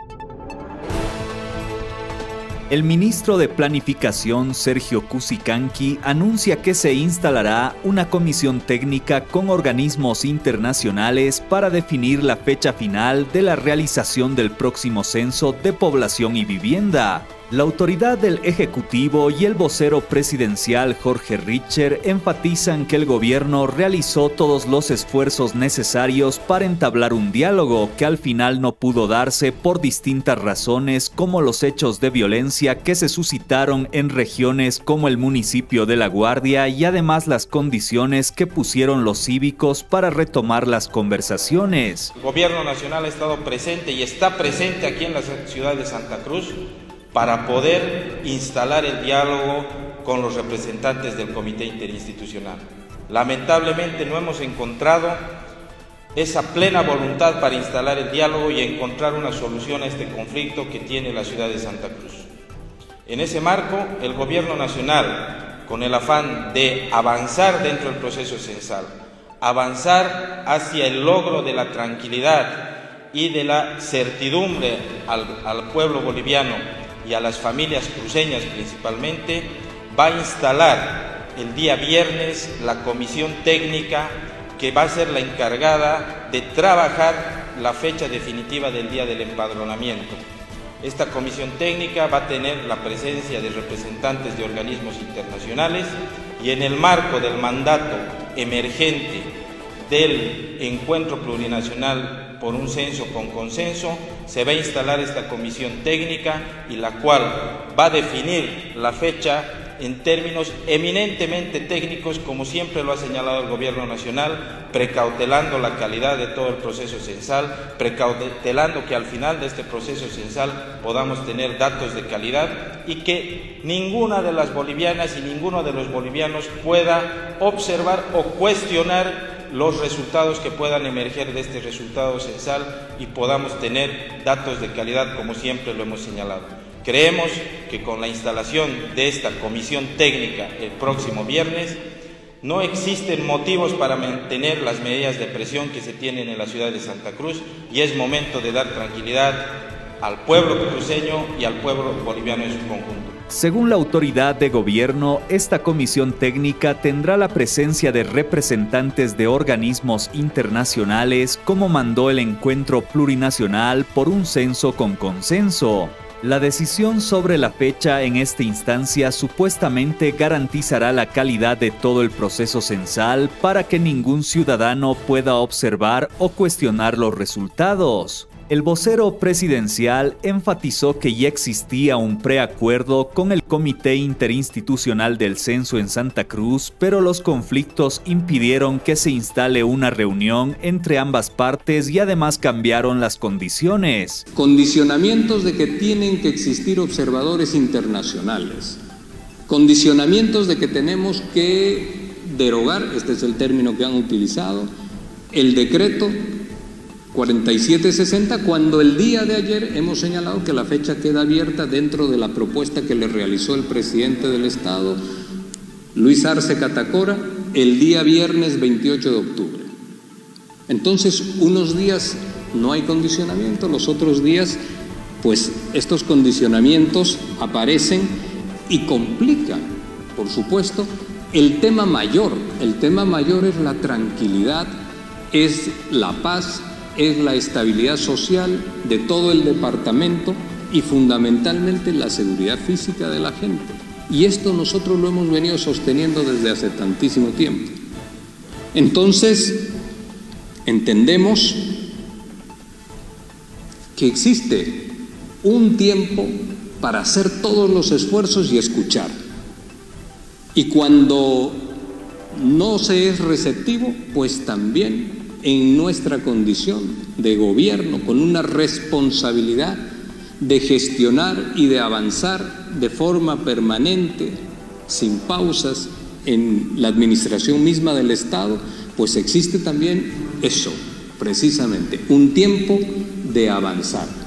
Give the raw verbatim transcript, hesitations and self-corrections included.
El ministro de Planificación, Sergio Cusicanqui, anuncia que se instalará una comisión técnica con organismos internacionales para definir la fecha final de la realización del próximo censo de población y vivienda. La autoridad del Ejecutivo y el vocero presidencial Jorge Richer enfatizan que el gobierno realizó todos los esfuerzos necesarios para entablar un diálogo que al final no pudo darse por distintas razones, como los hechos de violencia que se suscitaron en regiones como el municipio de La Guardia y además las condiciones que pusieron los cívicos para retomar las conversaciones. El gobierno nacional ha estado presente y está presente aquí en la ciudad de Santa Cruz para poder instalar el diálogo con los representantes del Comité Interinstitucional. Lamentablemente no hemos encontrado esa plena voluntad para instalar el diálogo y encontrar una solución a este conflicto que tiene la ciudad de Santa Cruz. En ese marco, el Gobierno Nacional, con el afán de avanzar dentro del proceso censal, avanzar hacia el logro de la tranquilidad y de la certidumbre al, al pueblo boliviano y a las familias cruceñas principalmente, va a instalar el día viernes la comisión técnica que va a ser la encargada de trabajar la fecha definitiva del día del empadronamiento. Esta comisión técnica va a tener la presencia de representantes de organismos internacionales y en el marco del mandato emergente del Encuentro Plurinacional por un censo con consenso, se va a instalar esta comisión técnica y la cual va a definir la fecha en términos eminentemente técnicos, como siempre lo ha señalado el Gobierno Nacional, precautelando la calidad de todo el proceso censal, precautelando que al final de este proceso censal podamos tener datos de calidad y que ninguna de las bolivianas y ninguno de los bolivianos pueda observar o cuestionar los resultados que puedan emerger de este resultado censal y podamos tener datos de calidad como siempre lo hemos señalado. Creemos que con la instalación de esta comisión técnica el próximo viernes no existen motivos para mantener las medidas de presión que se tienen en la ciudad de Santa Cruz y es momento de dar tranquilidad al pueblo cruceño y al pueblo boliviano en su conjunto. Según la autoridad de gobierno, esta comisión técnica tendrá la presencia de representantes de organismos internacionales, como mandó el Encuentro Plurinacional por un censo con consenso. La decisión sobre la fecha en esta instancia supuestamente garantizará la calidad de todo el proceso censal para que ningún ciudadano pueda observar o cuestionar los resultados. El vocero presidencial enfatizó que ya existía un preacuerdo con el Comité Interinstitucional del Censo en Santa Cruz, pero los conflictos impidieron que se instale una reunión entre ambas partes y además cambiaron las condiciones. Condicionamientos de que tienen que existir observadores internacionales, condicionamientos de que tenemos que derogar, este es el término que han utilizado, el decreto cuarenta y siete sesenta, cuando el día de ayer hemos señalado que la fecha queda abierta dentro de la propuesta que le realizó el presidente del Estado, Luis Arce Catacora, el día viernes veintiocho de octubre. Entonces, unos días no hay condicionamiento, los otros días, pues estos condicionamientos aparecen y complican, por supuesto, el tema mayor. El tema mayor es la tranquilidad, es la paz, es la estabilidad social de todo el departamento y fundamentalmente la seguridad física de la gente. Y esto nosotros lo hemos venido sosteniendo desde hace tantísimo tiempo. Entonces, entendemos que existe un tiempo para hacer todos los esfuerzos y escuchar. Y cuando no se es receptivo, pues también en nuestra condición de gobierno, con una responsabilidad de gestionar y de avanzar de forma permanente, sin pausas, en la administración misma del Estado, pues existe también eso, precisamente, un tiempo de avanzar.